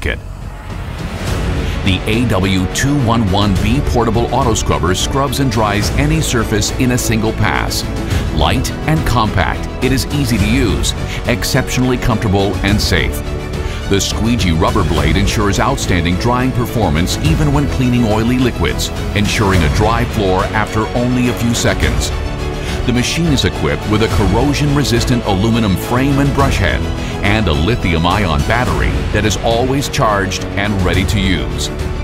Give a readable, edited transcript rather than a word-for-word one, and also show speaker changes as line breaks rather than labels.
market. The AW211B portable auto scrubber scrubs and dries any surface in a single pass. Light and compact, it is easy to use, exceptionally comfortable and safe. The squeegee rubber blade ensures outstanding drying performance even when cleaning oily liquids, ensuring a dry floor after only a few seconds. The machine is equipped with a corrosion-resistant aluminum frame and brush head and a lithium-ion battery that is always charged and ready to use.